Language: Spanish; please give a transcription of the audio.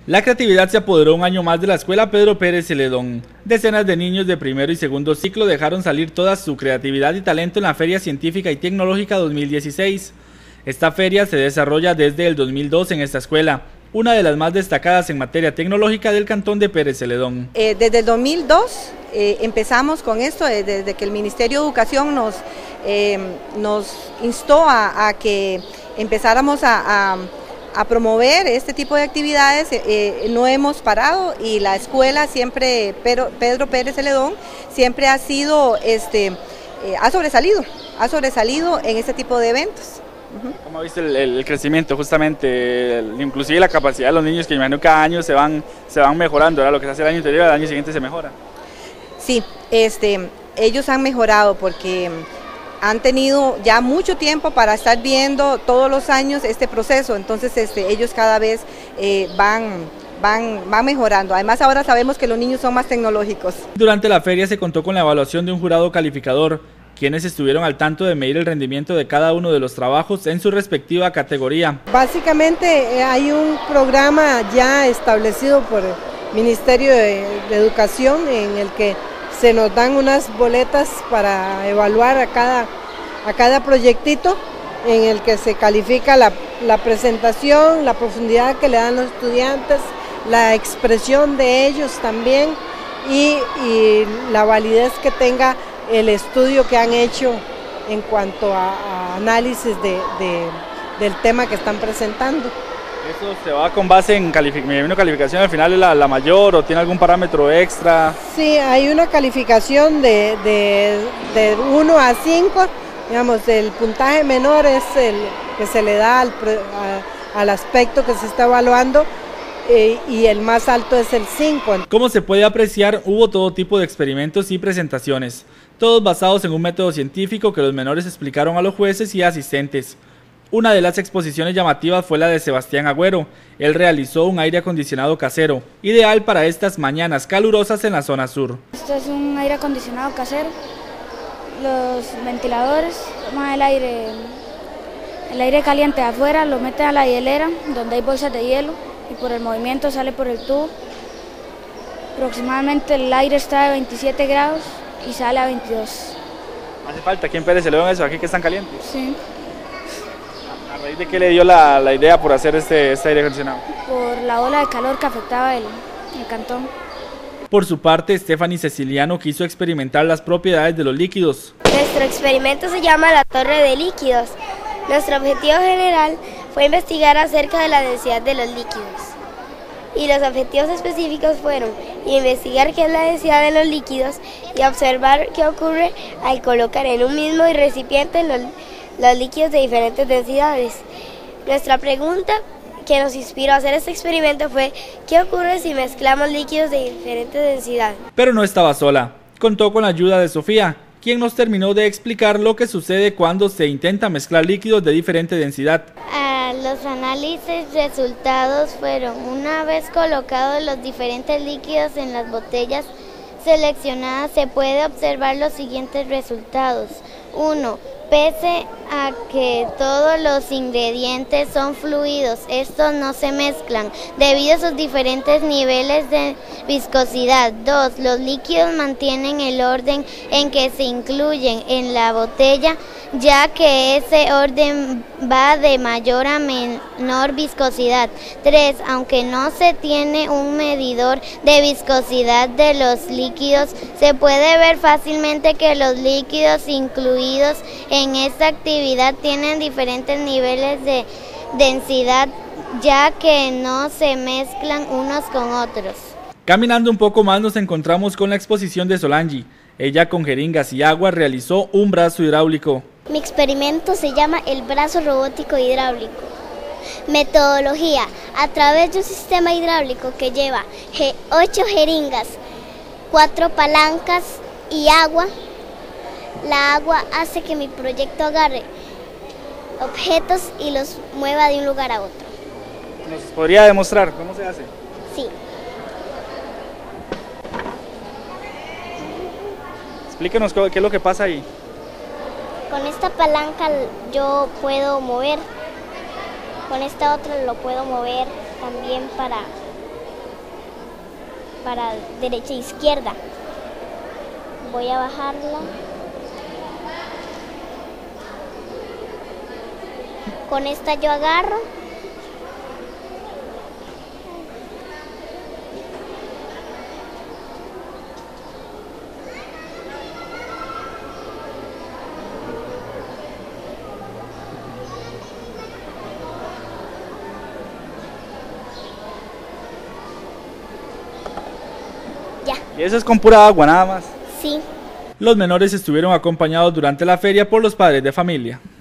La creatividad se apoderó un año más de la escuela Pedro Pérez Celedón. Decenas de niños de primero y segundo ciclo dejaron salir toda su creatividad y talento en la Feria Científica y Tecnológica 2016. Esta feria se desarrolla desde el 2002 en esta escuela, una de las más destacadas en materia tecnológica del cantón de Pérez Celedón. Desde el 2002 empezamos con esto, desde que el Ministerio de Educación nos instó a que empezáramos a promover este tipo de actividades. No hemos parado y la escuela siempre, Pedro Pérez Celedón, siempre ha sido, ha sobresalido en este tipo de eventos. ¿Cómo viste el crecimiento justamente, inclusive la capacidad de los niños, que imagino cada año se van mejorando, ¿verdad? Lo que se hace el año anterior, al año siguiente se mejora? Sí, ellos han mejorado porque han tenido ya mucho tiempo para estar viendo todos los años este proceso, entonces ellos cada vez van mejorando. Además ahora sabemos que los niños son más tecnológicos. Durante la feria se contó con la evaluación de un jurado calificador, quienes estuvieron al tanto de medir el rendimiento de cada uno de los trabajos en su respectiva categoría. Básicamente hay un programa ya establecido por el Ministerio de Educación en el que se nos dan unas boletas para evaluar a cada proyectito, en el que se califica la presentación, la profundidad que le dan los estudiantes, la expresión de ellos también y la validez que tenga el estudio que han hecho en cuanto a análisis del tema que están presentando. ¿Eso se va con base en calificación al final es la mayor o tiene algún parámetro extra? Sí, hay una calificación de 1 a 5, digamos, el puntaje menor es el que se le da al aspecto que se está evaluando, y el más alto es el 5. Como se puede apreciar, hubo todo tipo de experimentos y presentaciones, todos basados en un método científico que los menores explicaron a los jueces y asistentes. Una de las exposiciones llamativas fue la de Sebastián Agüero. Él realizó un aire acondicionado casero, ideal para estas mañanas calurosas en la zona sur. Esto es un aire acondicionado casero. Los ventiladores toman el aire caliente de afuera, lo meten a la hielera, donde hay bolsas de hielo, y por el movimiento sale por el tubo. Aproximadamente el aire está a 27 grados y sale a 22. ¿Hace falta aquí en Pérez Celedón eso, aquí que están calientes? Sí. ¿A raíz de qué le dio la idea por hacer este aire acondicionado? Por la ola de calor que afectaba el cantón. Por su parte, Stephanie Ceciliano quiso experimentar las propiedades de los líquidos. Nuestro experimento se llama la torre de líquidos. Nuestro objetivo general fue investigar acerca de la densidad de los líquidos. Y los objetivos específicos fueron investigar qué es la densidad de los líquidos y observar qué ocurre al colocar en un mismo recipiente los líquidos de diferentes densidades. Nuestra pregunta que nos inspiró a hacer este experimento fue ¿qué ocurre si mezclamos líquidos de diferente densidad? Pero no estaba sola, contó con la ayuda de Sofía, quien nos terminó de explicar lo que sucede cuando se intenta mezclar líquidos de diferente densidad. Los análisis resultados fueron, una vez colocados los diferentes líquidos en las botellas seleccionadas, se puede observar los siguientes resultados. 1. Pese a que todos los ingredientes son fluidos, estos no se mezclan debido a sus diferentes niveles de viscosidad. 2. Los líquidos mantienen el orden en que se incluyen en la botella, ya que ese orden va de mayor a menor viscosidad. 3. Aunque no se tiene un medidor de viscosidad de los líquidos, se puede ver fácilmente que los líquidos incluidos en esta actividad tienen diferentes niveles de densidad, ya que no se mezclan unos con otros. Caminando un poco más nos encontramos con la exposición de Solange. Ella con jeringas y agua realizó un brazo hidráulico. Mi experimento se llama el brazo robótico hidráulico. Metodología: a través de un sistema hidráulico que lleva 8 jeringas, 4 palancas y agua, la agua hace que mi proyecto agarre objetos y los mueva de un lugar a otro. ¿Nos podría demostrar cómo se hace? Sí. Explíquenos qué es lo que pasa ahí. Con esta palanca yo puedo mover, con esta otra lo puedo mover también para para derecha e izquierda. Voy a bajarla. Con esta yo agarro. Ya. ¿Y eso es con pura agua nada más? Sí. Los menores estuvieron acompañados durante la feria por los padres de familia.